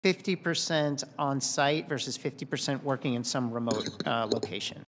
50% on-site versus 50% working in some remote location.